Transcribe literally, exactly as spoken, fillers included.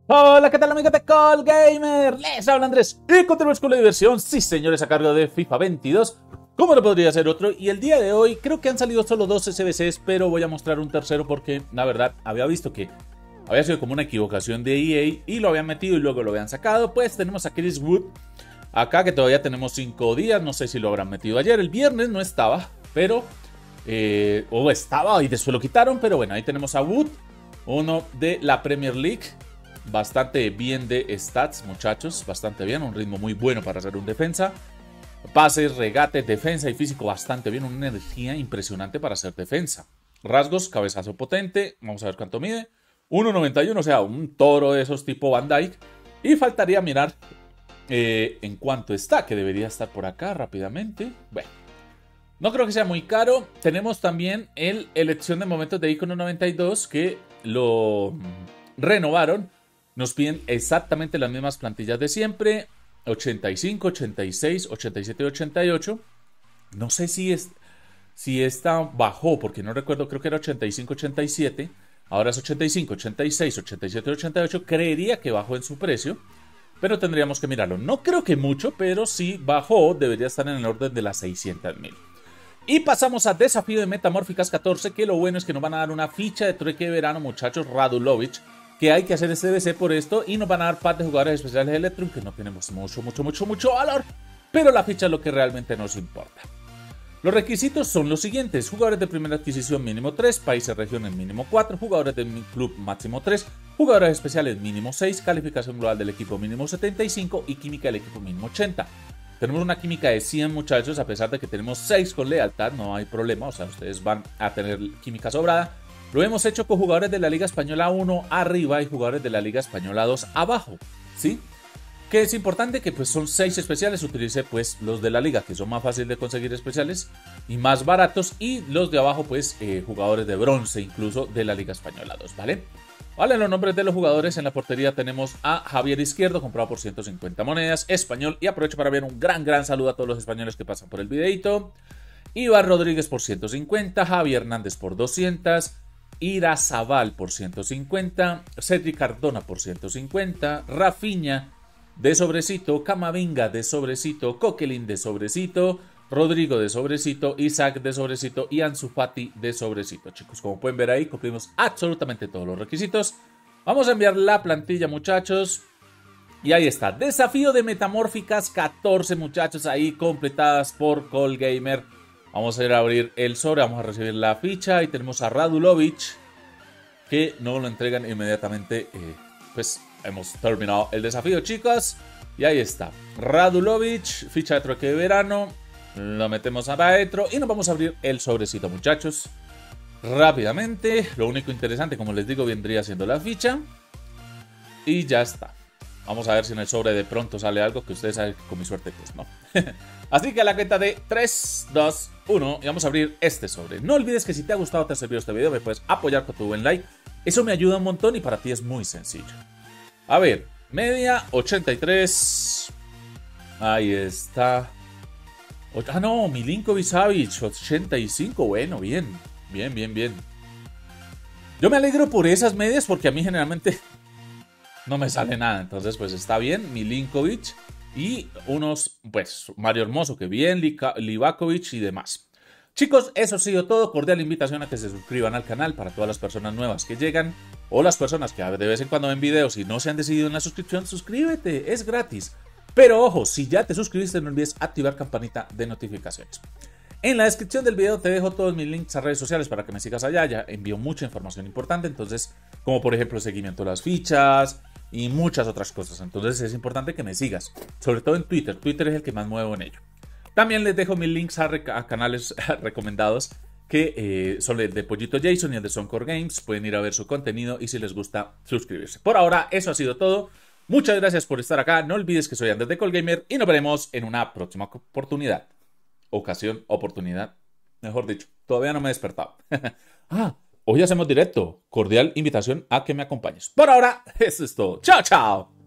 Hola, ¿qué tal amigos de Call Gamer? Les habla Andrés y continuamos con la diversión, sí señores, a cargo de FIFA veintidós. ¿Cómo no podría ser otro? Y el día de hoy creo que han salido solo dos S B Cs, pero voy a mostrar un tercero porque la verdad había visto que había sido como una equivocación de E A y lo habían metido y luego lo habían sacado. Pues tenemos a Chris Wood acá, que todavía tenemos cinco días, no sé si lo habrán metido ayer. El viernes no estaba, pero... Eh, o estaba y después lo quitaron, pero bueno, ahí tenemos a Wood, uno de la Premier League. Bastante bien de stats, muchachos, bastante bien, un ritmo muy bueno para ser un defensa. Pases, regate, defensa y físico bastante bien, una energía impresionante para ser defensa. Rasgos, cabezazo potente, vamos a ver cuánto mide. uno noventa y uno, o sea, un toro de esos tipo Van Dijk. Y faltaría mirar eh, en cuánto está, que debería estar por acá rápidamente. Bueno, no creo que sea muy caro. Tenemos también el elección de momentos de icono noventa y dos, que lo renovaron. Nos piden exactamente las mismas plantillas de siempre. ochenta y cinco, ochenta y seis, ochenta y siete y ochenta y ocho. No sé si, es, si esta bajó, porque no recuerdo, creo que era ochenta y cinco, ochenta y siete. Ahora es ochenta y cinco, ochenta y seis, ochenta y siete y ochenta y ocho. Creería que bajó en su precio, pero tendríamos que mirarlo. No creo que mucho, pero si bajó, debería estar en el orden de las seiscientas mil. Y pasamos a desafío de Metamórficas catorce, que lo bueno es que nos van a dar una ficha de trueque de verano, muchachos, Radulovic, que hay que hacer este D C por esto, y nos van a dar pack de jugadores especiales de Electrum, que no tenemos mucho, mucho, mucho, mucho valor, pero la ficha es lo que realmente nos importa. Los requisitos son los siguientes: jugadores de primera adquisición mínimo tres, países regiones mínimo cuatro, jugadores del club máximo tres, jugadores especiales mínimo seis, calificación global del equipo mínimo setenta y cinco y química del equipo mínimo ochenta. Tenemos una química de cien, muchachos, a pesar de que tenemos seis con lealtad, no hay problema, o sea, ustedes van a tener química sobrada. Lo hemos hecho con jugadores de la Liga Española uno arriba y jugadores de la Liga Española dos abajo, ¿sí? Que es importante que pues son seis especiales, utilice pues los de la Liga, que son más fáciles de conseguir especiales y más baratos, y los de abajo pues eh, jugadores de bronce incluso de la Liga Española dos, ¿vale? Vale, los nombres de los jugadores. En la portería tenemos a Javier Izquierdo, comprado por ciento cincuenta monedas, español, y aprovecho para enviar un gran, gran saludo a todos los españoles que pasan por el videito. Iván Rodríguez por ciento cincuenta, Javier Hernández por doscientos, Ira Zabal por ciento cincuenta, Cedric Cardona por ciento cincuenta, Rafinha de sobrecito, Camavinga de sobrecito, Coquelin de sobrecito, Rodrigo de sobrecito, Isaac de sobrecito y Ansu Fati de sobrecito. Chicos, como pueden ver ahí, cumplimos absolutamente todos los requisitos. Vamos a enviar la plantilla, muchachos. Y ahí está, desafío de Metamórficas catorce, muchachos, ahí completadas por Call Gamer. Vamos a ir a abrir el sobre, vamos a recibir la ficha y tenemos a Radulovic, que nos lo entregan inmediatamente. Eh, pues hemos terminado el desafío, chicos. Y ahí está, Radulovic, ficha de trueque de verano. Lo metemos adentro y nos vamos a abrir el sobrecito, muchachos, rápidamente. Lo único interesante, como les digo, vendría siendo la ficha. Y ya está. Vamos a ver si en el sobre de pronto sale algo, que ustedes saben que con mi suerte pues no. Así que a la cuenta de tres, dos, uno y vamos a abrir este sobre. No olvides que si te ha gustado o te ha servido este video, me puedes apoyar con tu buen like. Eso me ayuda un montón y para ti es muy sencillo. A ver, media ochenta y tres. Ahí está. Ah, no, Milinkovic Savic, ochenta y cinco. Bueno, bien, bien, bien, bien. Yo me alegro por esas medias porque a mí generalmente no me sale nada. Entonces, pues está bien, Milinkovic. Y unos, pues, Mario Hermoso, que bien, Livakovic y demás. Chicos, eso ha sido todo. Cordial invitación a que se suscriban al canal para todas las personas nuevas que llegan. O las personas que de vez en cuando ven videos y no se han decidido en la suscripción, suscríbete, es gratis. Pero ojo, si ya te suscribiste, no olvides activar campanita de notificaciones. En la descripción del video te dejo todos mis links a redes sociales para que me sigas allá. Ya envío mucha información importante, entonces, como por ejemplo el seguimiento de las fichas y muchas otras cosas. Entonces es importante que me sigas, sobre todo en Twitter. Twitter es el que más muevo en ello. También les dejo mis links a, a canales recomendados, que eh, son el de Pollito Jason y el de Soundcore Games. Pueden ir a ver su contenido y si les gusta, suscribirse. Por ahora, eso ha sido todo. Muchas gracias por estar acá. No olvides que soy Andrés de Call Gamer y nos veremos en una próxima oportunidad. Ocasión, oportunidad. Mejor dicho, todavía no me he despertado. Ah, hoy hacemos directo. Cordial invitación a que me acompañes. Por ahora, eso es todo. Chao, chao.